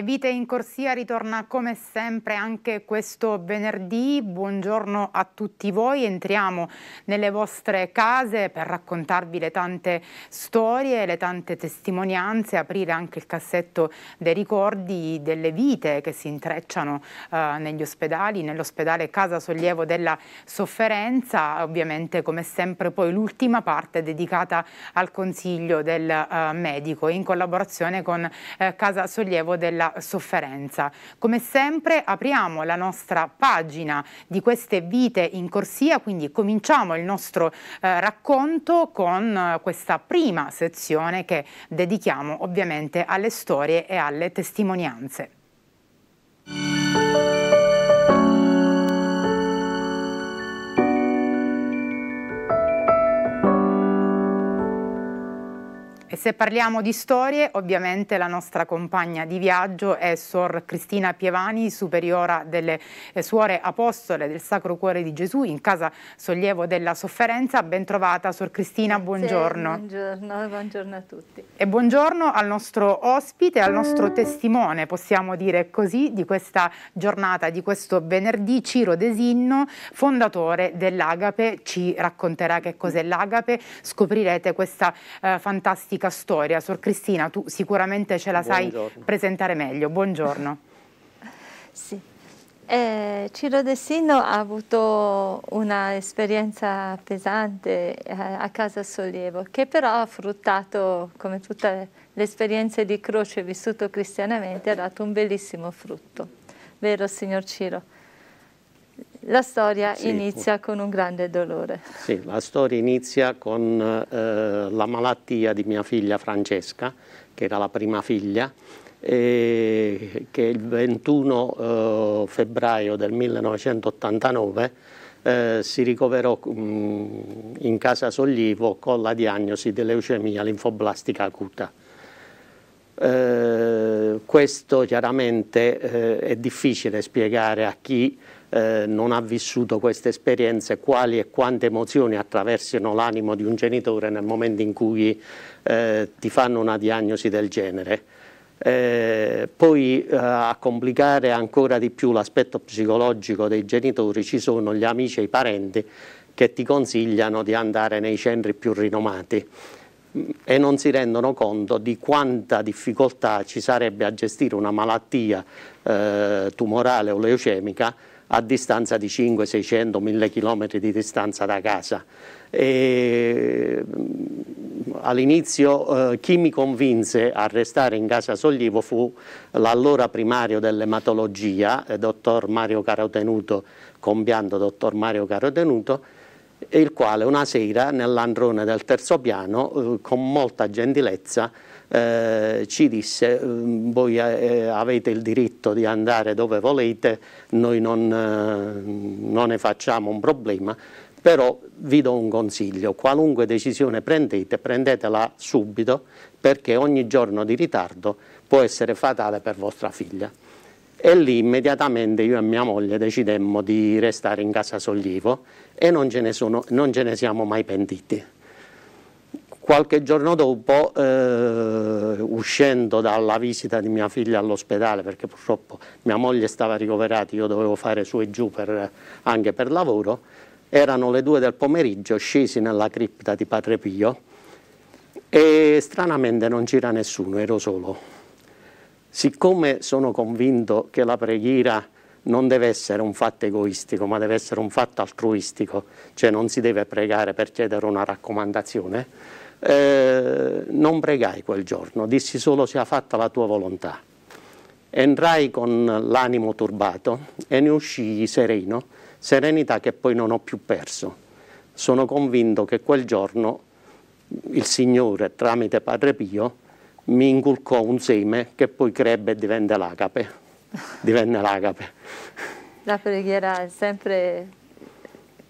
E Vite in Corsia ritorna come sempre anche questo venerdì. Buongiorno a tutti voi. Entriamo nelle vostre case per raccontarvi le tante storie, le tante testimonianze, aprire anche il cassetto dei ricordi delle vite che si intrecciano negli ospedali, nell'ospedale Casa Sollievo della Sofferenza. Ovviamente come sempre poi l'ultima parte dedicata al consiglio del medico in collaborazione con Casa Sollievo della Sofferenza. Come sempre apriamo la nostra pagina di queste vite in corsia, quindi cominciamo il nostro racconto con questa prima sezione che dedichiamo ovviamente alle storie e alle testimonianze. E se parliamo di storie, ovviamente la nostra compagna di viaggio è Sor Cristina Pievani, superiora delle Suore Apostole del Sacro Cuore di Gesù in Casa Sollievo della Sofferenza. Ben trovata Sor Cristina, buongiorno. Buongiorno a tutti. E buongiorno al nostro ospite, al nostro testimone, possiamo dire così, di questa giornata, di questo venerdì, Ciro De Sinno, fondatore dell'Agape. Ci racconterà che cos'è l'Agape, scoprirete questa fantastica storia. Sor Cristina, tu sicuramente ce la sai presentare meglio. Buongiorno. Sì. Ciro De Sinno ha avuto una esperienza pesante a Casa Sollievo, che però ha fruttato, come tutte le esperienze di croce vissuto cristianamente, ha dato un bellissimo frutto. Vero, signor Ciro? La storia inizia con un grande dolore. Sì, la storia inizia con la malattia di mia figlia Francesca, che era la prima figlia, che il 21 febbraio del 1989 si ricoverò in Casa Sollievo con la diagnosi di leucemia linfoblastica acuta. Questo chiaramente è difficile spiegare a chi non ha vissuto queste esperienze, quali e quante emozioni attraversino l'animo di un genitore nel momento in cui ti fanno una diagnosi del genere. Poi a complicare ancora di più l'aspetto psicologico dei genitori ci sono gli amici e i parenti che ti consigliano di andare nei centri più rinomati e non si rendono conto di quanta difficoltà ci sarebbe a gestire una malattia tumorale o leucemica a distanza di 500, 600, 1000 km di distanza da casa. All'inizio chi mi convinse a restare in Casa Sollievo fu l'allora primario dell'ematologia, dottor Mario Carotenuto, compianto dottor Mario Carotenuto, il quale una sera nell'androne del terzo piano con molta gentilezza ci disse: voi avete il diritto di andare dove volete, noi non ne facciamo un problema, però vi do un consiglio: qualunque decisione prendete, prendetela subito, perché ogni giorno di ritardo può essere fatale per vostra figlia. E lì immediatamente io e mia moglie decidemmo di restare in Casa Sollievo e non ce ne siamo mai pentiti. Qualche giorno dopo, uscendo dalla visita di mia figlia all'ospedale, perché purtroppo mia moglie stava ricoverata, io dovevo fare su e giù anche per lavoro, erano le 2 del pomeriggio, scesi nella cripta di Padre Pio e stranamente non c'era nessuno, ero solo. Siccome sono convinto che la preghiera non deve essere un fatto egoistico, ma deve essere un fatto altruistico, cioè non si deve pregare per chiedere una raccomandazione, non pregai quel giorno, dissi solo: sia fatta la tua volontà. Entrai con l'animo turbato e ne uscii sereno, serenità che poi non ho più perso. Sono convinto che quel giorno il Signore, tramite Padre Pio, mi inculcò un seme che poi crebbe e divenne l'Agape. La preghiera è sempre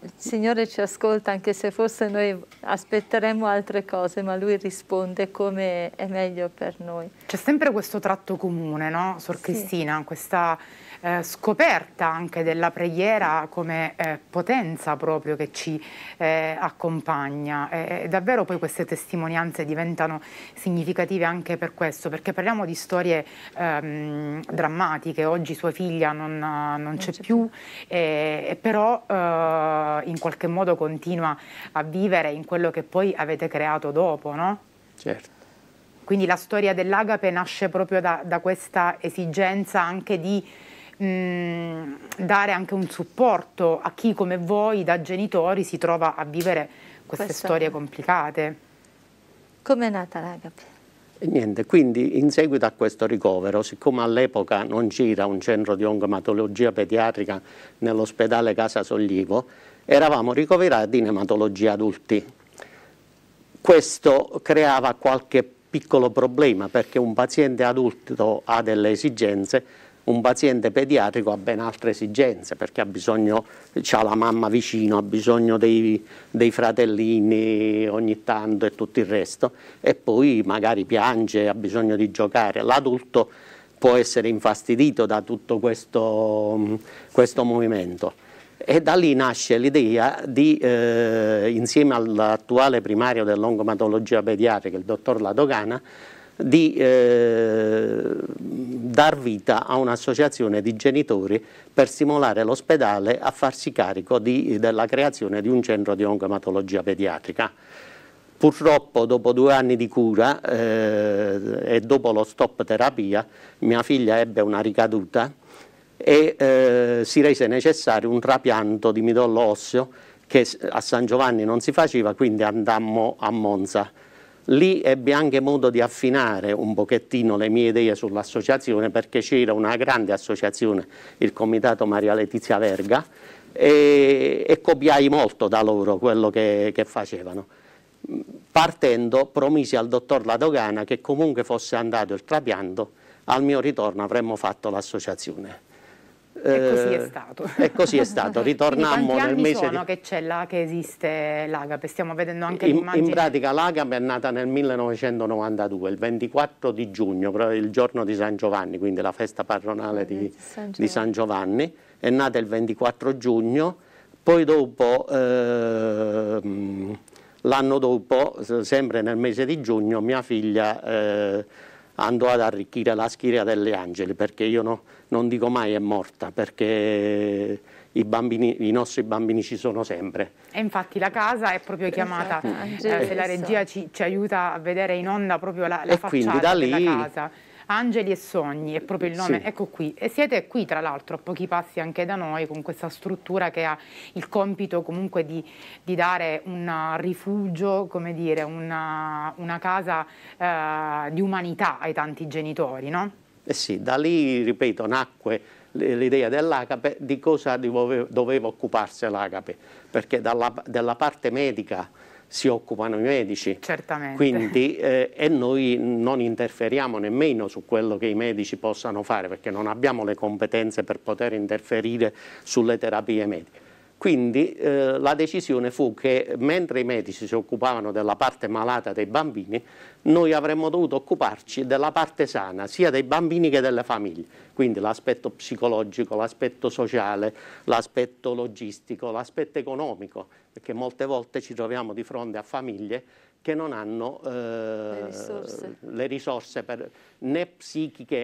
il Signore ci ascolta, anche se forse noi aspetteremo altre cose, ma Lui risponde come è meglio per noi. C'è sempre questo tratto comune, no, Sor Sì. Cristina, questa scoperta anche della preghiera come potenza proprio che ci accompagna. Davvero poi queste testimonianze diventano significative anche per questo, perché parliamo di storie drammatiche. Oggi sua figlia non c'è più, però in qualche modo continua a vivere in quello che poi avete creato dopo, no? Certo. Quindi la storia dell'Agape nasce proprio da questa esigenza anche di dare anche un supporto a chi come voi da genitori si trova a vivere queste storie complicate. Come è nata l'Agape? E niente, quindi in seguito a questo ricovero, siccome all'epoca non c'era un centro di oncoematologia pediatrica nell'ospedale Casa Sollievo, eravamo ricoverati in ematologia adulti. Questo creava qualche piccolo problema, perché un paziente adulto ha delle esigenze, un paziente pediatrico ha ben altre esigenze, perché ha bisogno, c'ha la mamma vicino, ha bisogno dei fratellini ogni tanto e tutto il resto, e poi magari piange, ha bisogno di giocare. L'adulto può essere infastidito da tutto questo movimento. E da lì nasce l'idea di, insieme all'attuale primario dell'oncoematologia pediatrica, il dottor Ladogana, di dar vita a un'associazione di genitori per stimolare l'ospedale a farsi carico della creazione di un centro di oncoematologia pediatrica. Purtroppo dopo 2 anni di cura e dopo lo stop terapia, mia figlia ebbe una ricaduta e si rese necessario un trapianto di midollo osseo che a San Giovanni non si faceva, quindi andammo a Monza. Lì ebbi anche modo di affinare un pochettino le mie idee sull'associazione, perché c'era una grande associazione, il Comitato Maria Letizia Verga, e copiai molto da loro quello che facevano. Partendo promisi al dottor Ladogana che comunque fosse andato il trapianto, al mio ritorno avremmo fatto l'associazione. E così è stato. E così è stato. Ritornammo nel mese. Quanti anni sono che c'è là, che esiste l'Agape? Stiamo vedendo anche l'immagine. In pratica l'Agape è nata nel 1992, il 24 di giugno, il giorno di San Giovanni, quindi la festa patronale di San Giovanni. È nata il 24 giugno, poi dopo, l'anno dopo, sempre nel mese di giugno, mia figlia andò ad arricchire la schiera delle Angeli, perché io non dico mai è morta, perché i nostri bambini ci sono sempre. E infatti la casa è proprio chiamata, se la regia ci aiuta a vedere in onda proprio la facciata della casa. Angeli e Sogni è proprio il nome, sì. Ecco qui. E siete qui tra l'altro a pochi passi anche da noi, con questa struttura che ha il compito comunque di dare un rifugio, come dire, una casa di umanità ai tanti genitori, no? Eh sì, da lì, ripeto, nacque l'idea dell'Agape, di cosa doveva occuparsi l'Agape, perché della parte medica si occupano i medici. Certamente. Quindi, e noi non interferiamo nemmeno su quello che i medici possano fare, perché non abbiamo le competenze per poter interferire sulle terapie mediche. Quindi la decisione fu che mentre i medici si occupavano della parte malata dei bambini, noi avremmo dovuto occuparci della parte sana, sia dei bambini che delle famiglie. Quindi l'aspetto psicologico, l'aspetto sociale, l'aspetto logistico, l'aspetto economico, perché molte volte ci troviamo di fronte a famiglie che non hanno le risorse né psichiche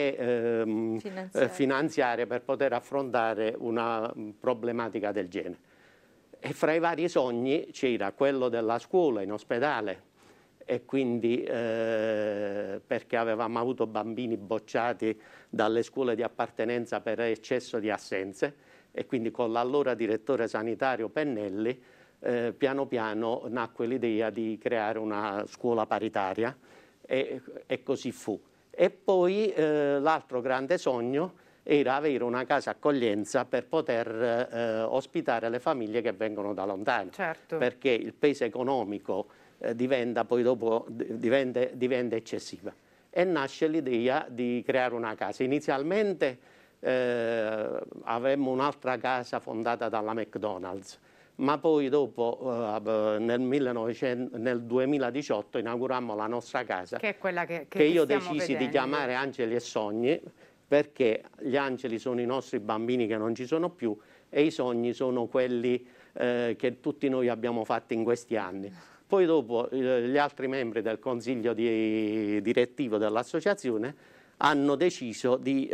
né finanziarie per poter affrontare una problematica del genere. E fra i vari sogni c'era quello della scuola in ospedale, e quindi perché avevamo avuto bambini bocciati dalle scuole di appartenenza per eccesso di assenze, e quindi con l'allora direttore sanitario Pennelli piano piano nacque l'idea di creare una scuola paritaria, e così fu. E poi l'altro grande sogno era avere una casa accoglienza per poter ospitare le famiglie che vengono da lontano, certo. Perché il peso economico diventa poi dopo diventa eccessiva, e nasce l'idea di creare una casa. Inizialmente avemmo un'altra casa fondata dalla McDonald's, ma poi dopo nel 2018 inaugurammo la nostra casa, che è quella che io stiamo decisi vedendo. di chiamare Angeli e Sogni, perché gli angeli sono i nostri bambini che non ci sono più e i sogni sono quelli che tutti noi abbiamo fatto in questi anni. Poi dopo gli altri membri del consiglio direttivo dell'associazione hanno deciso di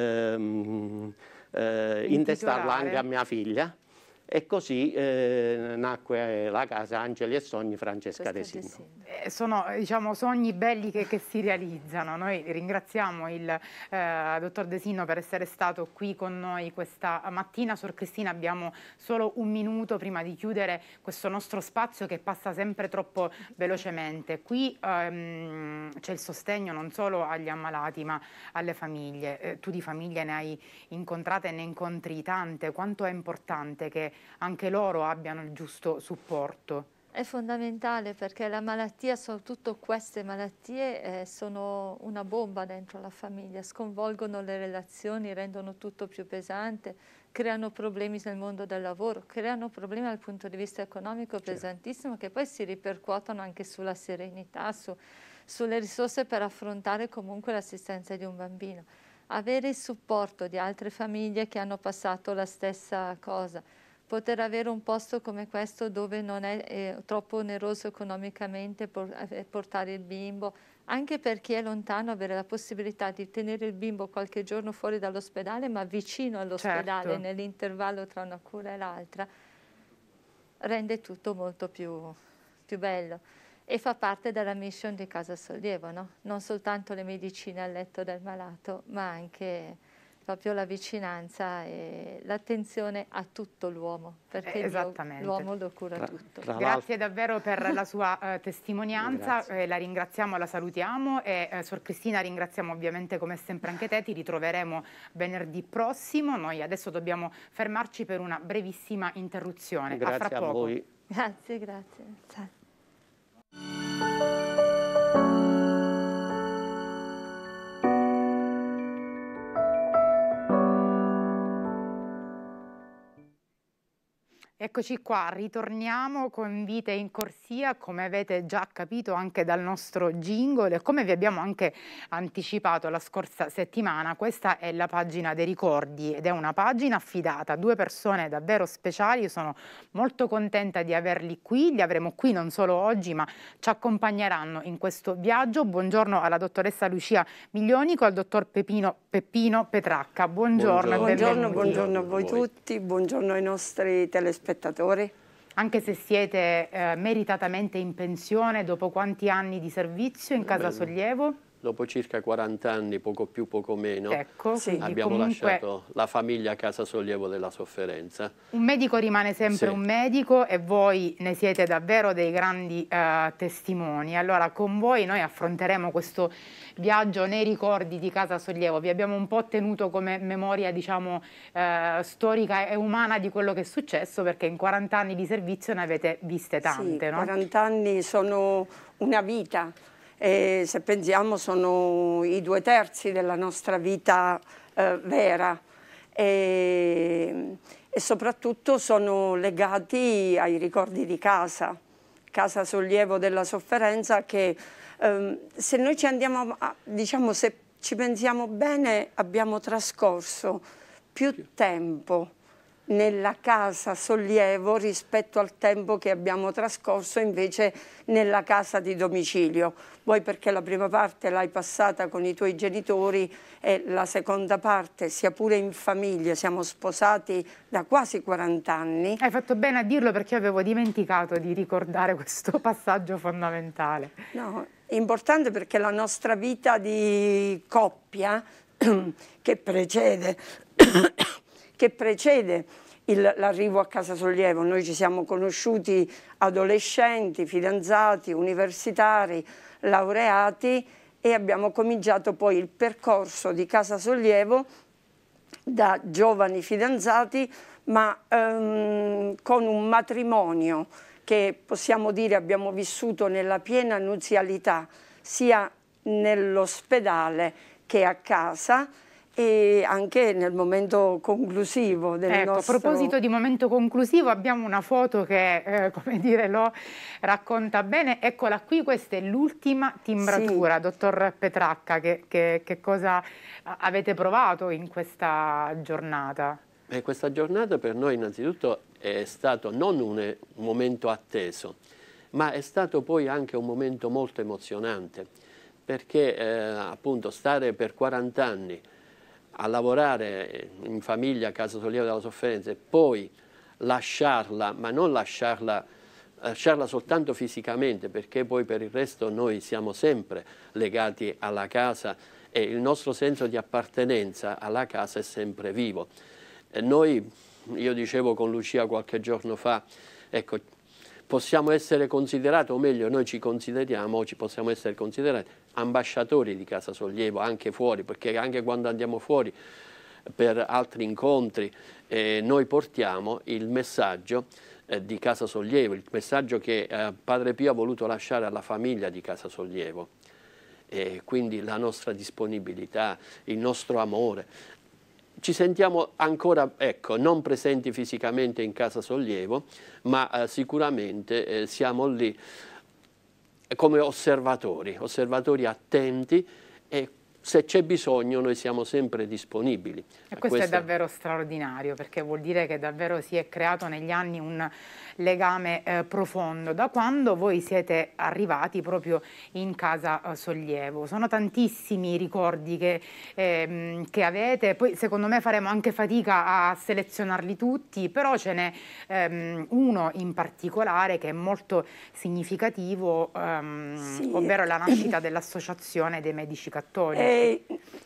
intestarla anche a mia figlia, e così nacque la casa Angeli e Sogni Francesca De Sino. Sono, diciamo, sogni belli che si realizzano. Noi ringraziamo il dottor De Sino per essere stato qui con noi questa mattina. Sor Cristina, abbiamo solo un minuto prima di chiudere questo nostro spazio che passa sempre troppo velocemente. Qui c'è il sostegno non solo agli ammalati ma alle famiglie. Tu di famiglie ne hai incontrate e ne incontri tante. Quanto è importante che anche loro abbiano il giusto supporto? È fondamentale, perché la malattia, soprattutto queste malattie, sono una bomba dentro la famiglia, sconvolgono le relazioni, rendono tutto più pesante, creano problemi nel mondo del lavoro, creano problemi dal punto di vista economico pesantissimo, che poi si ripercuotono anche sulla serenità, sulle risorse per affrontare comunque l'assistenza di un bambino. Avere il supporto di altre famiglie che hanno passato la stessa cosa, poter avere un posto come questo dove non è troppo oneroso economicamente portare il bimbo, anche per chi è lontano, avere la possibilità di tenere il bimbo qualche giorno fuori dall'ospedale ma vicino all'ospedale, nell'intervallo tra una cura e l'altra, rende tutto molto più bello. E fa parte della mission di Casa Sollievo, no? Non soltanto le medicine al letto del malato, ma anche proprio la vicinanza e l'attenzione a tutto l'uomo, perché l'uomo lo cura tutto. Grazie davvero per la sua testimonianza, la ringraziamo, la salutiamo e Sor Cristina ringraziamo ovviamente come sempre anche te, ti ritroveremo venerdì prossimo. Noi adesso dobbiamo fermarci per una brevissima interruzione. Grazie a fra poco. voi. Grazie, grazie. Eccoci qua, ritorniamo con Vite in Corsia, come avete già capito anche dal nostro jingle e come vi abbiamo anche anticipato la scorsa settimana. Questa è la pagina dei ricordi ed è una pagina affidata a due persone davvero speciali. Io sono molto contenta di averli qui, li avremo qui non solo oggi ma ci accompagneranno in questo viaggio. Buongiorno alla dottoressa Lucia Miglionico, al dottor Peppino Petracca. Buongiorno. Buongiorno a voi tutti, buongiorno ai nostri telespettatori. Anche se siete meritatamente in pensione, dopo quanti anni di servizio in Casa Sollievo? Dopo circa 40 anni, poco più, poco meno, ecco, abbiamo lasciato la famiglia a Casa Sollievo della Sofferenza. Un medico rimane sempre un medico e voi ne siete davvero dei grandi testimoni. Allora con voi noi affronteremo questo viaggio nei ricordi di Casa Sollievo. Vi abbiamo un po' tenuto come memoria, diciamo, storica e umana di quello che è successo, perché in 40 anni di servizio ne avete viste tante, no? 40 anni sono una vita. E se pensiamo sono i 2/3 della nostra vita vera e soprattutto sono legati ai ricordi di Casa Sollievo della Sofferenza, che se noi ci andiamo diciamo, se ci pensiamo bene, abbiamo trascorso più tempo nella Casa Sollievo rispetto al tempo che abbiamo trascorso invece nella casa di domicilio. Vuoi perché la prima parte l'hai passata con i tuoi genitori e la seconda parte, sia pure in famiglia, siamo sposati da quasi 40 anni. Hai fatto bene a dirlo, perché io avevo dimenticato di ricordare questo passaggio fondamentale. No, è importante perché la nostra vita di coppia che precede l'arrivo a Casa Sollievo. Noi ci siamo conosciuti adolescenti, fidanzati, universitari, laureati e abbiamo cominciato poi il percorso di Casa Sollievo da giovani fidanzati, ma con un matrimonio che possiamo dire abbiamo vissuto nella piena nuzialità, sia nell'ospedale che a casa. e anche nel momento conclusivo del nostro... A proposito di momento conclusivo, abbiamo una foto che, come dire, lo racconta bene. Eccola qui, questa è l'ultima timbratura. Sì. Dottor Petracca, che cosa avete provato in questa giornata? Questa giornata per noi innanzitutto è stato non un momento atteso, ma è stato poi anche un momento molto emozionante, perché appunto stare per 40 anni a lavorare in famiglia a Casa Sollievo della Sofferenza e poi lasciarla, ma non lasciarla soltanto fisicamente, perché poi per il resto noi siamo sempre legati alla casa e il nostro senso di appartenenza alla casa è sempre vivo. Io dicevo con Lucia qualche giorno fa, ecco, possiamo essere considerati, o meglio noi ci consideriamo, o ci possiamo essere considerati ambasciatori di Casa Sollievo anche fuori, perché anche quando andiamo fuori per altri incontri noi portiamo il messaggio di Casa Sollievo, il messaggio che Padre Pio ha voluto lasciare alla famiglia di Casa Sollievo, e quindi la nostra disponibilità, il nostro amore. Ci sentiamo ancora, ecco, non presenti fisicamente in Casa Sollievo, ma sicuramente siamo lì come osservatori attenti, e se c'è bisogno noi siamo sempre disponibili. E questo è davvero straordinario, perché vuol dire che davvero si è creato negli anni un legame profondo da quando voi siete arrivati proprio in Casa Sollievo. Sono tantissimi i ricordi che avete, poi secondo me faremo anche fatica a selezionarli tutti, però ce n'è uno in particolare che è molto significativo, sì, ovvero la nascita dell'Associazione dei Medici Cattolici.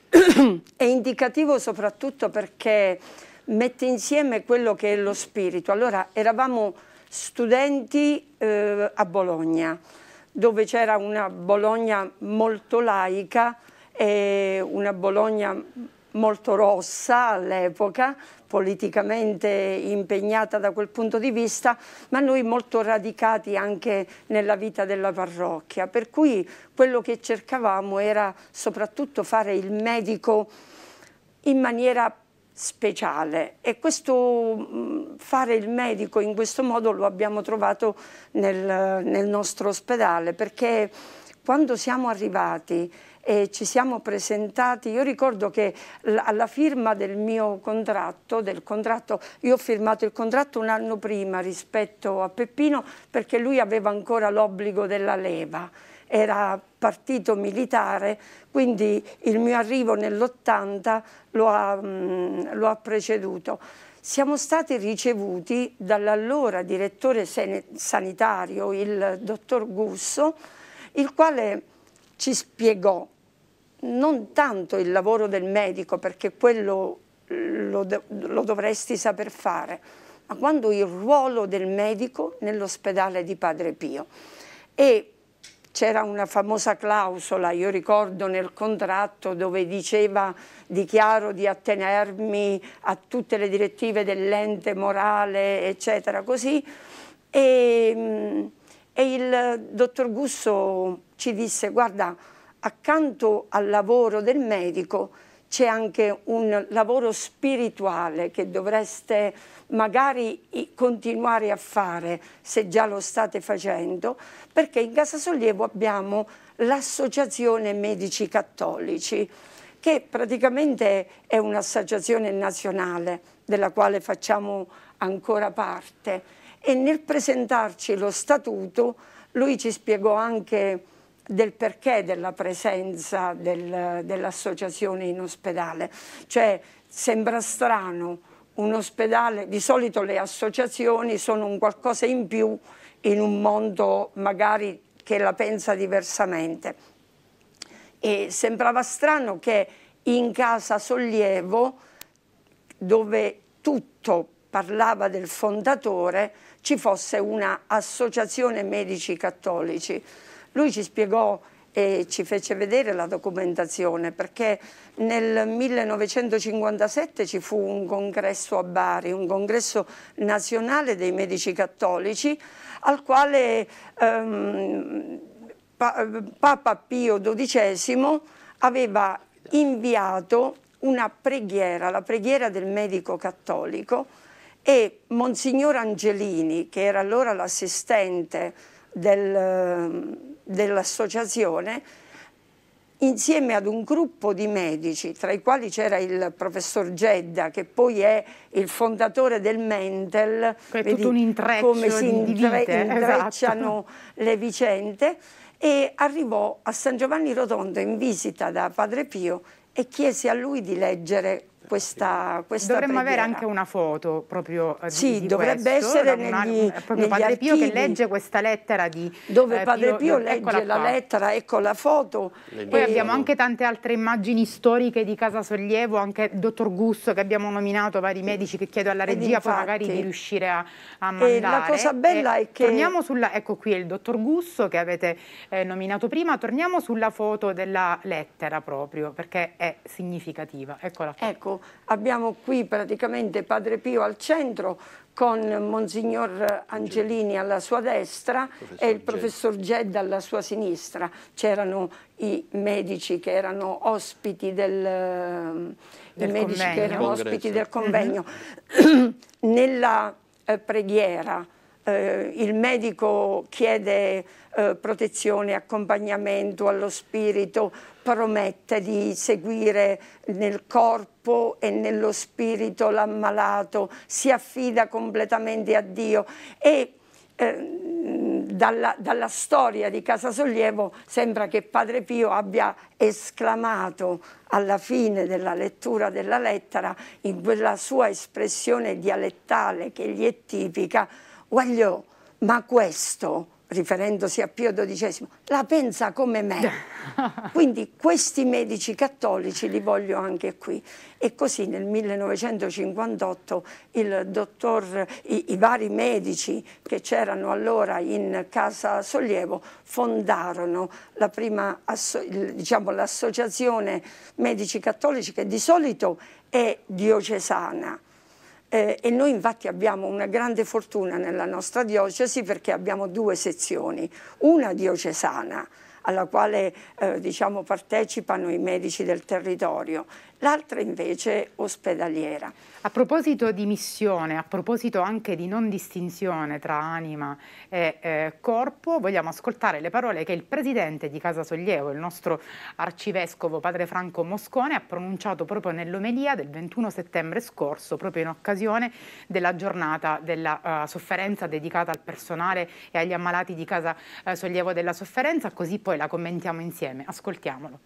È indicativo soprattutto perché mette insieme quello che è lo spirito. Allora, eravamo studenti a Bologna, dove c'era una Bologna molto laica e una Bologna molto rossa all'epoca, politicamente impegnata da quel punto di vista, ma noi molto radicati anche nella vita della parrocchia, per cui quello che cercavamo era soprattutto fare il medico in maniera speciale, e questo fare il medico in questo modo lo abbiamo trovato nel nostro ospedale, perché quando siamo arrivati e ci siamo presentati, io ricordo che alla firma del mio contratto, io ho firmato il contratto un anno prima rispetto a Peppino, perché lui aveva ancora l'obbligo della leva, era partito militare, quindi il mio arrivo nell'80 lo ha preceduto. Siamo stati ricevuti dall'allora direttore sanitario, il dottor Gusso, il quale ci spiegò non tanto il lavoro del medico, perché quello lo dovresti saper fare, ma quando il ruolo del medico nell'ospedale di Padre Pio. E c'era una famosa clausola, io ricordo, nel contratto dove diceva: dichiaro di attenermi a tutte le direttive dell'ente morale, eccetera, così. E il dottor Gusso ci disse: guarda, accanto al lavoro del medico c'è anche un lavoro spirituale che dovreste magari continuare a fare, se già lo state facendo, perché in Casa Sollievo abbiamo l'Associazione Medici Cattolici, che praticamente è un'associazione nazionale della quale facciamo ancora parte, e nel presentarci lo statuto lui ci spiegò anche del perché della presenza dell'associazione in ospedale. Cioè, sembra strano, un ospedale, di solito le associazioni sono un qualcosa in più in un mondo magari che la pensa diversamente, e sembrava strano che in Casa Sollievo, dove tutto parlava del fondatore, ci fosse una associazione medici cattolici. Lui ci spiegò e ci fece vedere la documentazione, perché nel 1957 ci fu un congresso a Bari, un congresso nazionale dei medici cattolici, al quale Papa Pio XII aveva inviato una preghiera, la preghiera del medico cattolico, e Monsignor Angelini, che era allora l'assistente dell'associazione, insieme ad un gruppo di medici, tra i quali c'era il professor Gedda, che poi è il fondatore del Mendel, è tutto un intreccio come si intrecciano esatto. le vicende, e arrivò a San Giovanni Rotondo in visita da Padre Pio e chiese a lui di leggere questa Dovremmo preghiera. avere anche una foto proprio sì, di dovrebbe questo, essere proprio Padre Pio che legge questa lettera di dove Padre Pio legge la lettera, ecco la foto. Poi abbiamo anche tante altre immagini storiche di Casa Sollievo, anche il dottor Gusso che abbiamo nominato, vari medici, che chiedo alla regia infatti, poi magari di riuscire a mandare. La cosa bella è che... Torniamo sulla, ecco qui è il dottor Gusso che avete nominato prima, torniamo sulla foto della lettera proprio, perché è significativa. Eccola qua. Ecco, abbiamo qui praticamente Padre Pio al centro con Monsignor Angelini alla sua destra e il professor Gedda alla sua sinistra. C'erano i medici che erano ospiti del convegno. Nella preghiera il medico chiede protezione, accompagnamento allo spirito, promette di seguire nel corpo e nello spirito l'ammalato, si affida completamente a Dio e dalla storia di Casa Sollievo sembra che Padre Pio abbia esclamato alla fine della lettura della lettera, in quella sua espressione dialettale che gli è tipica: "Guagliò, ma questo", riferendosi a Pio XII, "la pensa come me". Quindi questi medici cattolici li voglio anche qui. E così nel 1958 i vari medici che c'erano allora in Casa Sollievo fondarono la prima l'associazione medici cattolici, che di solito è diocesana. E noi infatti abbiamo una grande fortuna nella nostra diocesi, perché abbiamo due sezioni, una diocesana alla quale partecipano i medici del territorio, l'altra invece ospedaliera. A proposito di missione, a proposito anche di non distinzione tra anima e corpo, vogliamo ascoltare le parole che il presidente di Casa Sollievo, il nostro arcivescovo Padre Franco Moscone, ha pronunciato proprio nell'omelia del 21 settembre scorso, proprio in occasione della giornata della sofferenza dedicata al personale e agli ammalati di Casa Sollievo della Sofferenza, così poi la commentiamo insieme. Ascoltiamolo.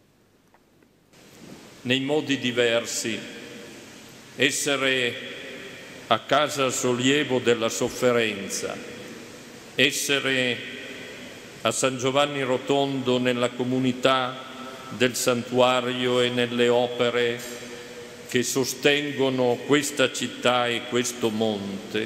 Nei modi diversi, essere a Casa Sollievo della Sofferenza, essere a San Giovanni Rotondo nella comunità del santuario e nelle opere che sostengono questa città e questo monte,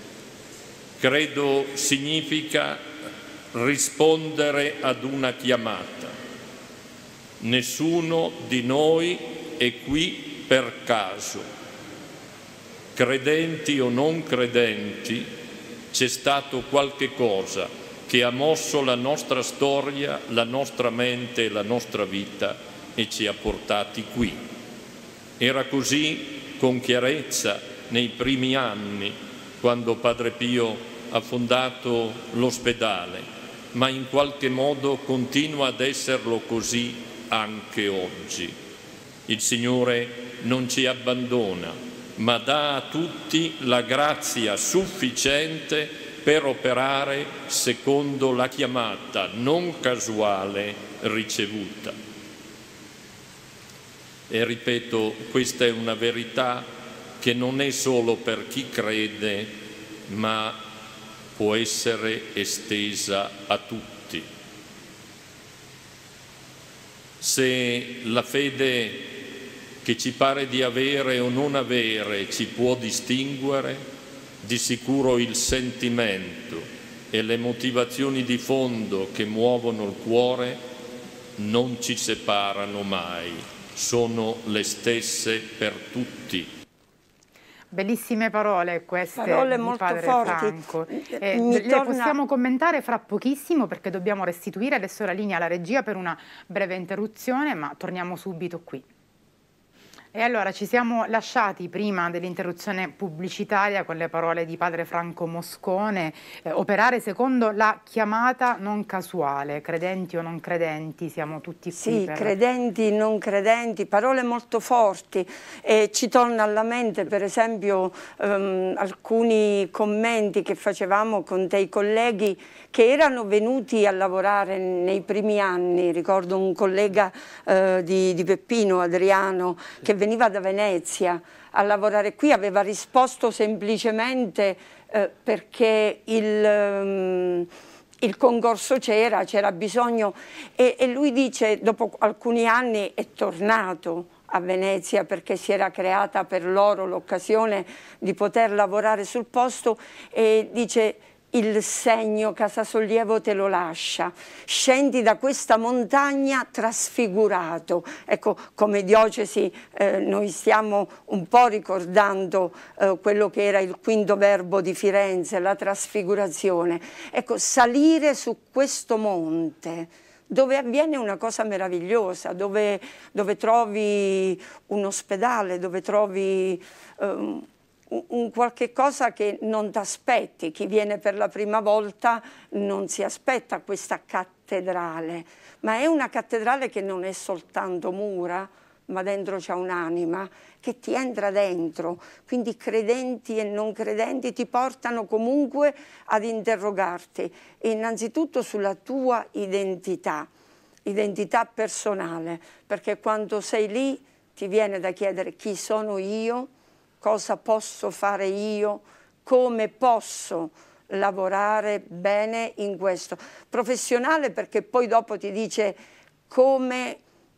credo significa rispondere ad una chiamata. Nessuno di noi è qui per caso. Credenti o non credenti, c'è stato qualche cosa che ha mosso la nostra storia, la nostra mente e la nostra vita e ci ha portati qui. Era così con chiarezza nei primi anni, quando Padre Pio ha fondato l'ospedale, ma in qualche modo continua ad esserlo così anche oggi. Il Signore non ci abbandona, ma dà a tutti la grazia sufficiente per operare secondo la chiamata non casuale ricevuta. E ripeto, questa è una verità che non è solo per chi crede, ma può essere estesa a tutti. Se la fede che ci pare di avere o non avere ci può distinguere, di sicuro il sentimento e le motivazioni di fondo che muovono il cuore non ci separano mai, sono le stesse per tutti. Bellissime parole queste, parole di molto Padre forti. Franco. Le possiamo commentare fra pochissimo, perché dobbiamo restituire adesso la linea alla regia per una breve interruzione, ma torniamo subito qui. E allora ci siamo lasciati prima dell'interruzione pubblicitaria con le parole di padre Franco Moscone, operare secondo la chiamata non casuale, credenti o non credenti, siamo tutti qui. Sì, credenti, non credenti, parole molto forti, e ci torna alla mente per esempio alcuni commenti che facevamo con dei colleghi che erano venuti a lavorare nei primi anni. Ricordo un collega di Peppino, Adriano, che veniva da Venezia a lavorare qui, aveva risposto semplicemente perché il concorso c'era bisogno, e lui dice dopo alcuni anni è tornato a Venezia perché si era creata per loro l'occasione di poter lavorare sul posto, e dice: il segno Casa Sollievo te lo lascia, scendi da questa montagna trasfigurato. Ecco, come diocesi noi stiamo un po' ricordando quello che era il quinto verbo di Firenze, la trasfigurazione. Ecco, salire su questo monte dove avviene una cosa meravigliosa, dove trovi un ospedale, dove trovi un qualche cosa che non ti aspetti. Chi viene per la prima volta non si aspetta questa cattedrale, ma è una cattedrale che non è soltanto mura, ma dentro c'è un'anima che ti entra dentro, quindi credenti e non credenti ti portano comunque ad interrogarti innanzitutto sulla tua identità personale, perché quando sei lì ti viene da chiedere: chi sono io? Cosa posso fare io? Come posso lavorare bene in questo? Professionale, perché poi dopo ti dice come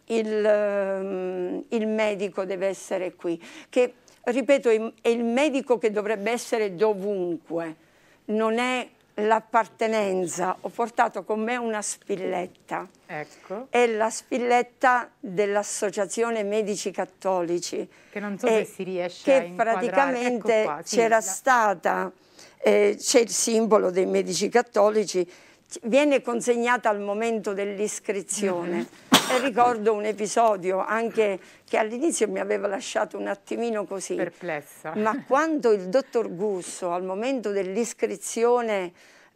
il medico deve essere qui. Che, ripeto, è il medico che dovrebbe essere dovunque, non è l'appartenenza. Ho portato con me una spilletta, ecco. È la spilletta dell'Associazione Medici Cattolici, che non so se si riesce che a inquadrare. praticamente Ecco qua, sì, c'era stata, c'è il simbolo dei Medici Cattolici, viene consegnata al momento dell'iscrizione. E ricordo un episodio anche che all'inizio mi aveva lasciato un attimino così perplessa, ma quando il dottor Gusso al momento dell'iscrizione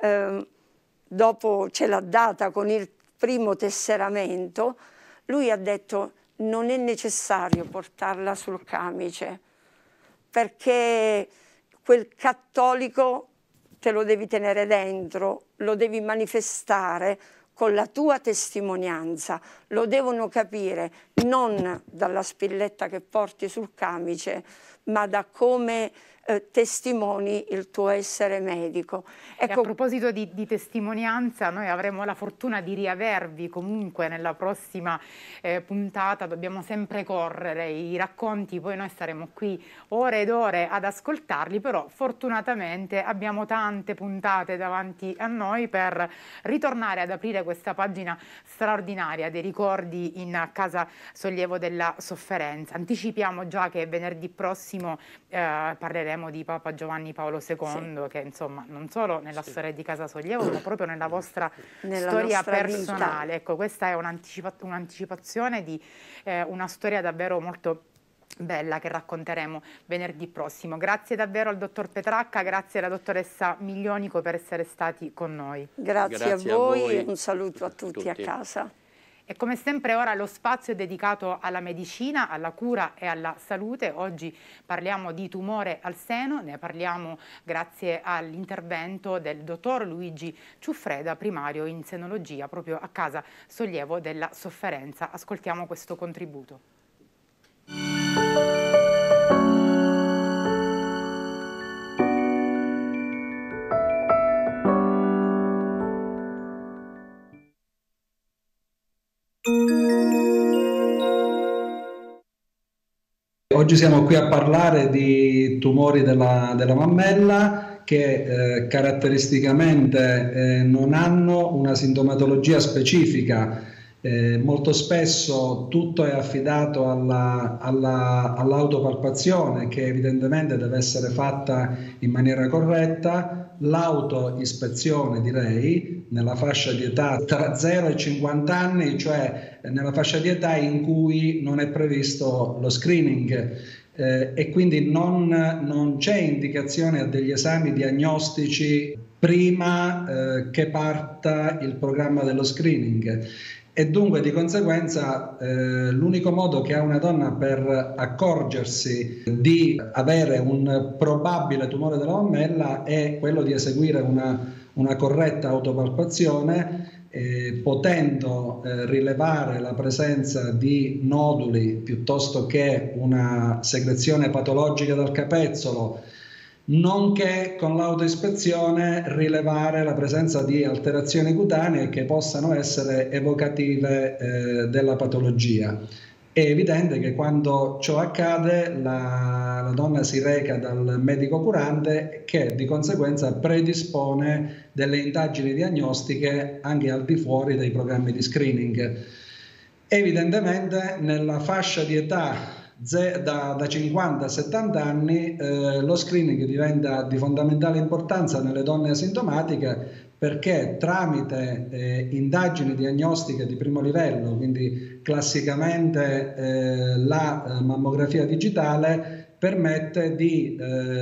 dopo ce l'ha data con il primo tesseramento, lui ha detto: non è necessario portarla sul camice, perché quel cattolico te lo devi tenere dentro, lo devi manifestare con la tua testimonianza, lo devono capire non dalla spilletta che porti sul camice, ma da come testimoni il tuo essere medico. Ecco, e a proposito di testimonianza, noi avremo la fortuna di riavervi comunque nella prossima puntata. Dobbiamo sempre correre i racconti, poi noi staremo qui ore ed ore ad ascoltarli, però fortunatamente abbiamo tante puntate davanti a noi per ritornare ad aprire questa pagina straordinaria dei ricordi in Casa Sollievo della Sofferenza. Anticipiamo già che venerdì prossimo parleremo di Papa Giovanni Paolo II, sì, che insomma non solo nella storia di Casa Sollievo, ma proprio nella vostra storia personale. Vita. Ecco, questa è un'anticipazione di una storia davvero molto bella che racconteremo venerdì prossimo. Grazie davvero al dottor Petracca, grazie alla dottoressa Miglionico per essere stati con noi. Grazie a voi e un saluto a tutti a casa. E come sempre ora lo spazio è dedicato alla medicina, alla cura e alla salute. Oggi parliamo di tumore al seno, ne parliamo grazie all'intervento del dottor Luigi Ciuffreda, primario in senologia, proprio a Casa Sollievo della Sofferenza. Ascoltiamo questo contributo. Oggi siamo qui a parlare di tumori della mammella che caratteristicamente non hanno una sintomatologia specifica Molto spesso tutto è affidato all'autopalpazione, che evidentemente deve essere fatta in maniera corretta, l'autoispezione direi nella fascia di età tra 0 e 50 anni, cioè nella fascia di età in cui non è previsto lo screening. E quindi non c'è indicazione a degli esami diagnostici prima che parta il programma dello screening. E dunque di conseguenza l'unico modo che ha una donna per accorgersi di avere un probabile tumore della mammella è quello di eseguire una corretta autopalpazione, potendo rilevare la presenza di noduli piuttosto che una secrezione patologica dal capezzolo, nonché con l'autoispezione rilevare la presenza di alterazioni cutanee che possano essere evocative della patologia. È evidente che quando ciò accade la donna si reca dal medico curante, che di conseguenza predispone delle indagini diagnostiche anche al di fuori dei programmi di screening. Evidentemente nella fascia di età da 50 a 70 anni lo screening diventa di fondamentale importanza nelle donne asintomatiche, perché tramite indagini diagnostiche di primo livello, quindi classicamente la mammografia digitale, permette di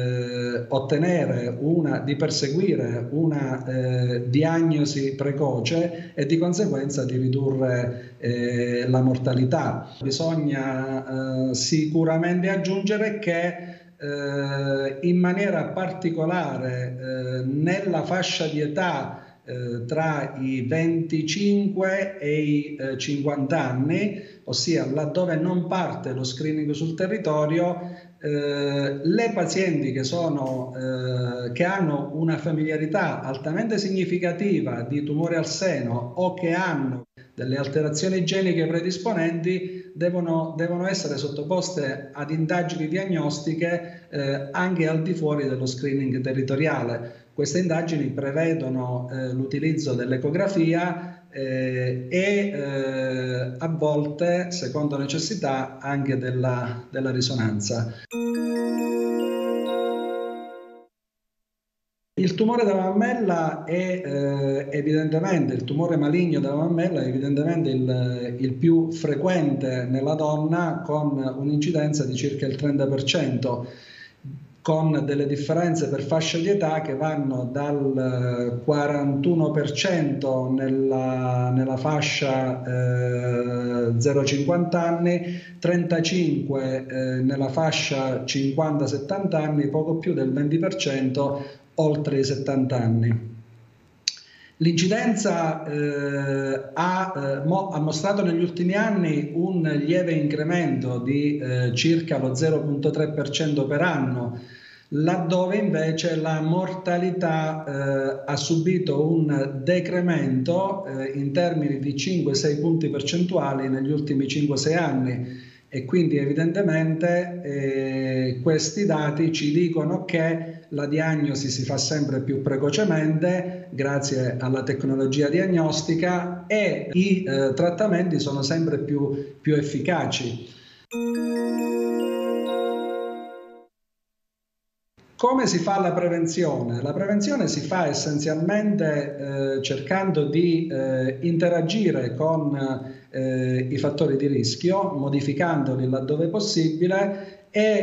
di perseguire una diagnosi precoce e di conseguenza di ridurre la mortalità. Bisogna sicuramente aggiungere che in maniera particolare nella fascia di età tra i 25 e i 50 anni, ossia laddove non parte lo screening sul territorio, le pazienti che hanno una familiarità altamente significativa di tumore al seno o che hanno delle alterazioni geniche predisponenti devono essere sottoposte ad indagini diagnostiche anche al di fuori dello screening territoriale. Queste indagini prevedono l'utilizzo dell'ecografia e a volte, secondo necessità, anche della risonanza. Il tumore della mammella è evidentemente, il tumore maligno della mammella è evidentemente il più frequente nella donna, con un'incidenza di circa il 30%, con delle differenze per fascia di età che vanno dal 41% nella fascia 0-50 anni, 35% nella fascia 50-70 anni, poco più del 20% oltre i 70 anni. L'incidenza ha mostrato negli ultimi anni un lieve incremento di circa lo 0,3% per anno, laddove invece la mortalità ha subito un decremento in termini di 5-6 punti percentuali negli ultimi 5-6 anni. E quindi evidentemente questi dati ci dicono che la diagnosi si fa sempre più precocemente grazie alla tecnologia diagnostica e i trattamenti sono sempre più efficaci. Come si fa la prevenzione? La prevenzione si fa essenzialmente cercando di interagire con i fattori di rischio, modificandoli laddove possibile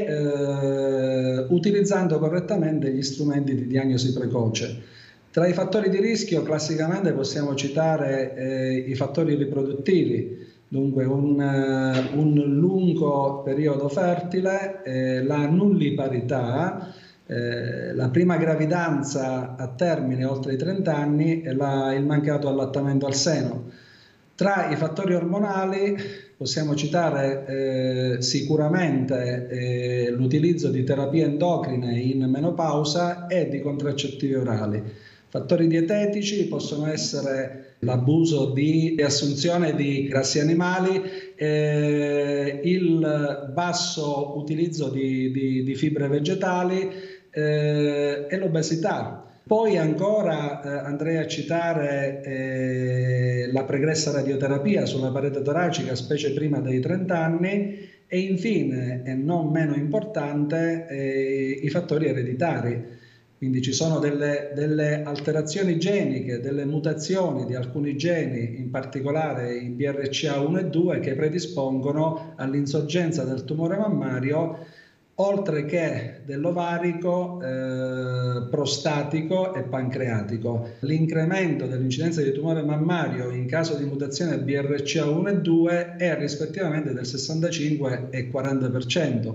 e utilizzando correttamente gli strumenti di diagnosi precoce. Tra i fattori di rischio classicamente possiamo citare i fattori riproduttivi, dunque un lungo periodo fertile, la nulliparità, la prima gravidanza a termine oltre i 30 anni e il mancato allattamento al seno. Tra i fattori ormonali possiamo citare sicuramente l'utilizzo di terapie endocrine in menopausa e di contraccettivi orali. Fattori dietetici possono essere l'abuso di assunzione di grassi animali, il basso utilizzo di fibre vegetali e l'obesità. Poi ancora andrei a citare la pregressa radioterapia sulla parete toracica, specie prima dei 30 anni, e infine, e non meno importante, i fattori ereditari. Quindi ci sono delle alterazioni geniche, delle mutazioni di alcuni geni, in particolare i BRCA1 e 2, che predispongono all'insorgenza del tumore mammario, oltre che dell'ovarico, prostatico e pancreatico. L'incremento dell'incidenza di tumore mammario in caso di mutazione BRCA1 e 2 è rispettivamente del 65 e 40%.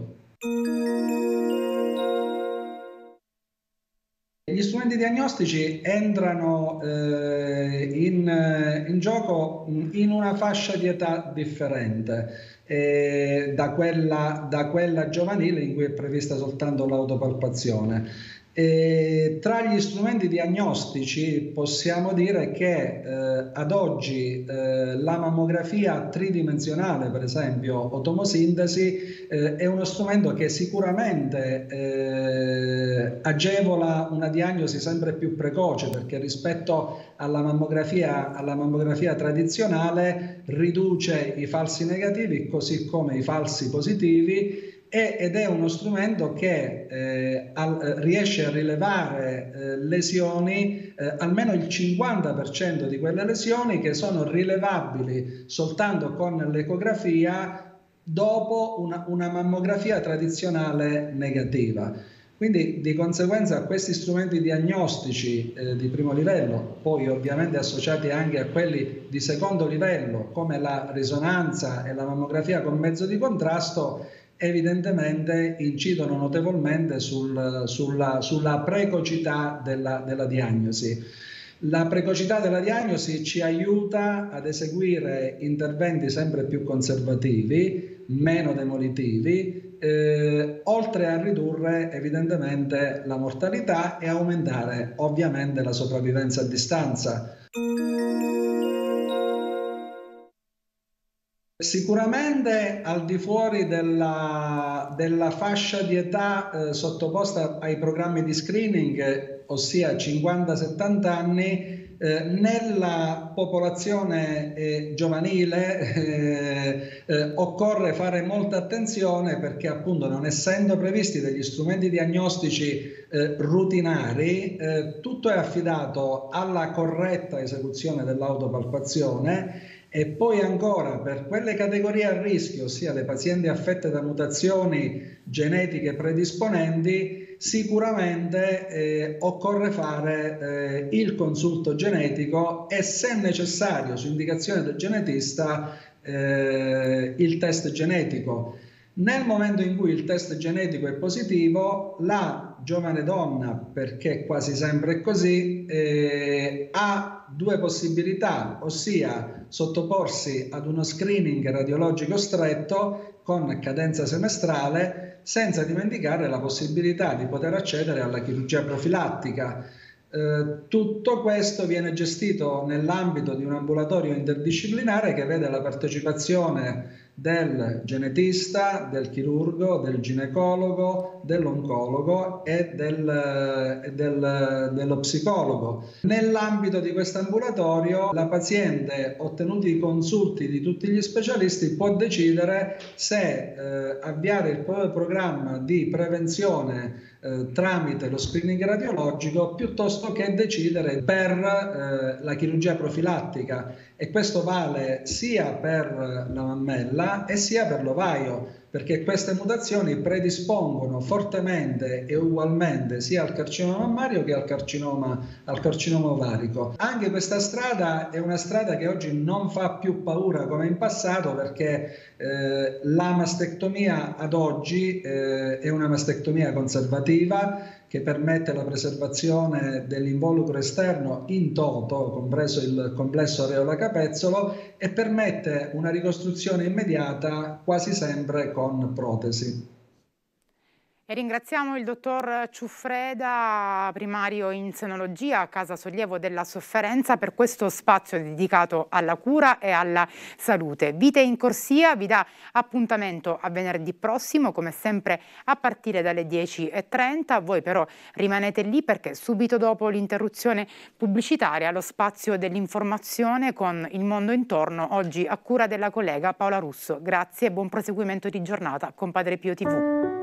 Gli strumenti diagnostici entrano in gioco in una fascia di età differente da quella giovanile, in cui è prevista soltanto l'autopalpazione. Tra gli strumenti diagnostici possiamo dire che ad oggi la mammografia tridimensionale, per esempio, o tomosintesi, è uno strumento che sicuramente agevola una diagnosi sempre più precoce, perché rispetto alla mammografia tradizionale riduce i falsi negativi così come i falsi positivi, ed è uno strumento che riesce a rilevare lesioni, almeno il 50% di quelle lesioni che sono rilevabili soltanto con l'ecografia dopo una mammografia tradizionale negativa. Quindi di conseguenza questi strumenti diagnostici di primo livello, poi ovviamente associati anche a quelli di secondo livello come la risonanza e la mammografia con mezzo di contrasto, evidentemente incidono notevolmente sulla precocità della diagnosi. La precocità della diagnosi ci aiuta ad eseguire interventi sempre più conservativi, meno demolitivi, oltre a ridurre evidentemente la mortalità e aumentare ovviamente la sopravvivenza a distanza. Sicuramente al di fuori della fascia di età sottoposta ai programmi di screening, ossia 50-70 anni, nella popolazione giovanile occorre fare molta attenzione, perché appunto, non essendo previsti degli strumenti diagnostici rutinari, tutto è affidato alla corretta esecuzione dell'autopalpazione. E poi ancora, per quelle categorie a rischio, ossia le pazienti affette da mutazioni genetiche predisponenti, sicuramente occorre fare il consulto genetico e, se necessario, su indicazione del genetista, il test genetico. Nel momento in cui il test genetico è positivo, la giovane donna, perché quasi sempre è così, ha due possibilità, ossia sottoporsi ad uno screening radiologico stretto con cadenza semestrale, senza dimenticare la possibilità di poter accedere alla chirurgia profilattica. Tutto questo viene gestito nell'ambito di un ambulatorio interdisciplinare che vede la partecipazione del genetista, del chirurgo, del ginecologo, dell'oncologo e dello psicologo. Nell'ambito di questo ambulatorio, la paziente, ottenuti i consulti di tutti gli specialisti, può decidere se avviare il proprio programma di prevenzione tramite lo screening radiologico, piuttosto che decidere per la chirurgia profilattica, e questo vale sia per la mammella e sia per l'ovaio, perché queste mutazioni predispongono fortemente e ugualmente sia al carcinoma mammario che al carcinoma ovarico. Anche questa strada è una strada che oggi non fa più paura come in passato, perché la mastectomia ad oggi è una mastectomia conservativa che permette la preservazione dell'involucro esterno in toto, compreso il complesso areola-capezzolo, e permette una ricostruzione immediata, quasi sempre con protesi. E ringraziamo il dottor Ciuffreda, primario in senologia a Casa Sollievo della Sofferenza, per questo spazio dedicato alla cura e alla salute. Vite in Corsia vi dà appuntamento a venerdì prossimo, come sempre a partire dalle 10:30. Voi però rimanete lì, perché subito dopo l'interruzione pubblicitaria lo spazio dell'informazione con Il Mondo Intorno, oggi a cura della collega Paola Russo. Grazie e buon proseguimento di giornata con Padre Pio TV.